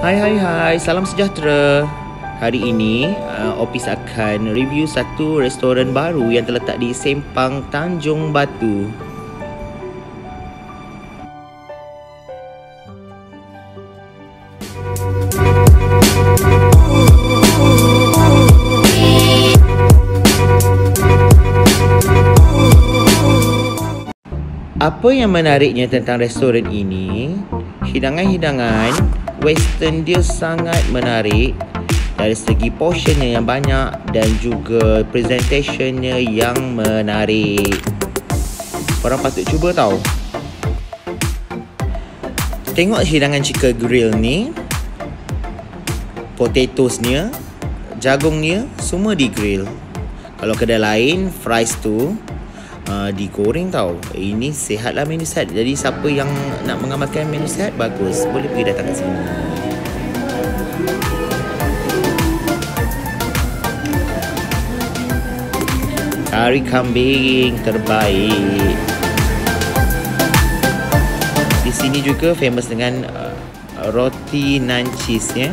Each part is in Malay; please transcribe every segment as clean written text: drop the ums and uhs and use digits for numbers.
Hai, salam sejahtera. Hari ini Opis akan review satu restoran baru yang terletak di Sempang, Tanjung Batu. Apa yang menariknya tentang restoran ini? Hidangan-hidangan western dia sangat menarik dari segi portionnya yang banyak dan juga presentationnya yang menarik. Korang patut cuba tau. Tengok hidangan chicken grill ni, potatoesnya, jagungnya semua di grill. Kalau kedai lain fries tu digoreng tau. Ini sihatlah menu sihat. Jadi siapa yang nak mengamalkan menu sihat, bagus, boleh pergi datang ke sini. Kari kambing terbaik. Di sini juga famous dengan roti naan cheese ya.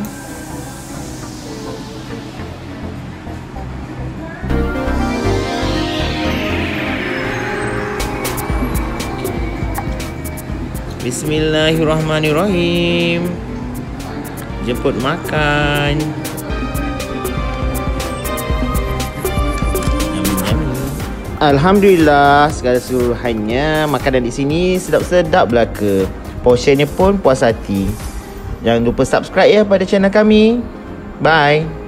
Bismillahirrahmanirrahim. Jemput makan. Alhamdulillah, segala keseluruhannya makanan di sini sedap-sedap belaka. Portionnya pun puas hati. Jangan lupa subscribe ya pada channel kami. Bye.